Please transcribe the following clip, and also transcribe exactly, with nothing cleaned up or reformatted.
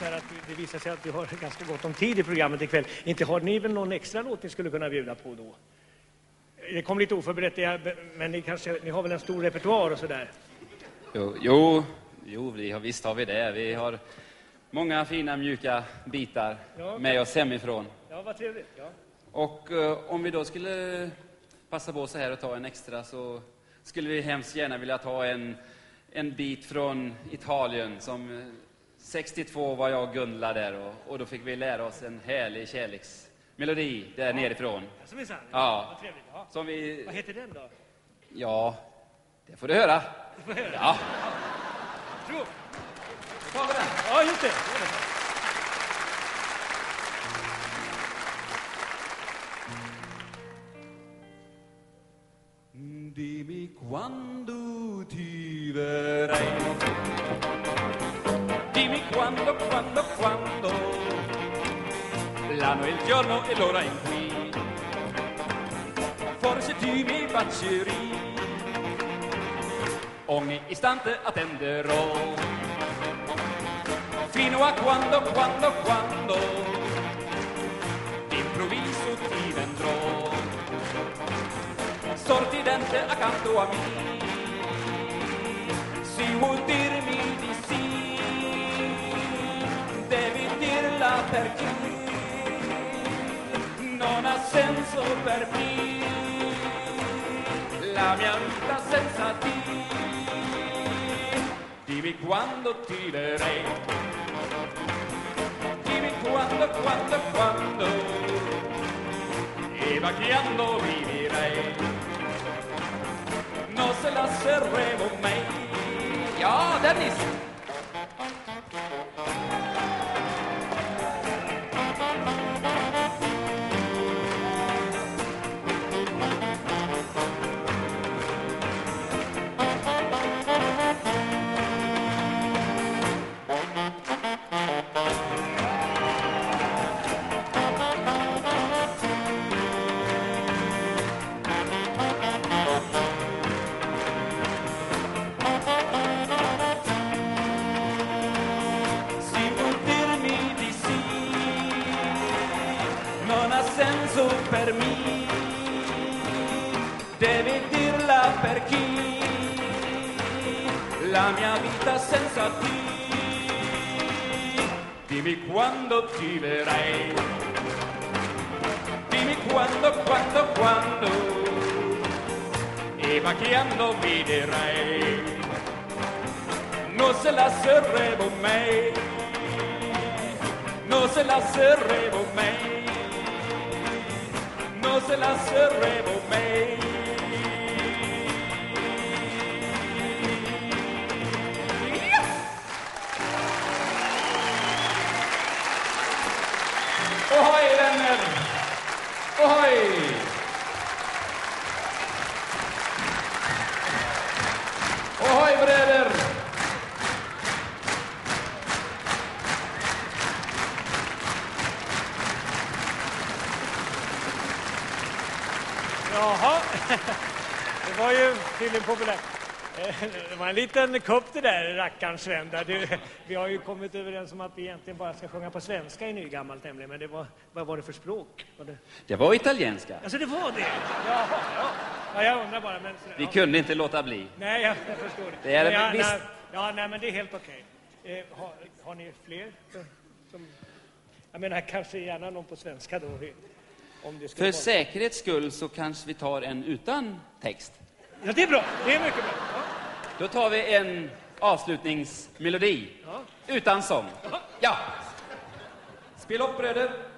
så här att det visar sig att vi har ganska gott om tid i programmet ikväll. Inte har ni väl någon extra låt ni skulle kunna bjuda på då? Det kom lite oförberett, men ni, kanske, ni har väl en stor repertoar och sådär? Jo, jo, jo vi har, visst har vi det. Vi har många fina mjuka bitar ja, med oss hemifrån. Ja, vad trevligt. Ja. Och uh, om vi då skulle passa på så här och ta en extra så skulle vi hemskt gärna vilja ta en, en bit från Italien som sextiotvå var jag och Gunla där och, och då fick vi lära oss en härlig kärleksmelodi där ja. nerifrån. Som är sant. Ja. Vad trevligt. Ja. Som vi... Vad heter den då? Ja, det får du höra. Du får höra. Ja. Tro. Då tar vi den. Ja, just det. Dimmi quando ti verrai. Dimmi quando, quando, quando. L'anno e il giorno e l'ora in cui forse ti mi bacerì. Ogni istante attenderò fino a quando, quando, quando d'improvviso ti vendrò sorridente accanto a me. Si vuol dirmi di sì, devi dirla perché non ha senso per me la mia vita senza te. Dimmi quando ti verrei, dimmi quando, quando, quando e vacchiando vivrei. No se la serremo mai. Ja, Dennis! Per me devi dirla per chi la mia vita senza te. Dimmi quando ti verrai, dimmi quando, quando, quando e vacchiando mi dirai non se la serremo mai, non se la serremo mai, no se la serremo mai. Ohoj vänner! Ohoj! Ohoj bröder! Jaha, det var ju tydligen populärt. Det var en liten kupp det där, rackarn Sven. Där. Vi har ju kommit överens om att vi egentligen bara ska sjunga på svenska i nygammalt nämligen. Men det var, vad var det för språk? Var det... det var italienska. Alltså det var det? Jaha, ja. Ja, jag undrar bara. Men, vi ja. kunde inte låta bli. Nej, jag, jag förstår det. det är men, ja, visst... nej, ja, nej, men det är helt okej. Eh, har, har ni fler? Som, jag menar, kanske gärna någon på svenska då. Om det För vara... säkerhets skull så kanske vi tar en utan text. Ja, det är bra. Det är mycket bra. Ja. Då tar vi en avslutningsmelodi. Ja. Utan sång. Ja. ja. Spela upp bröder.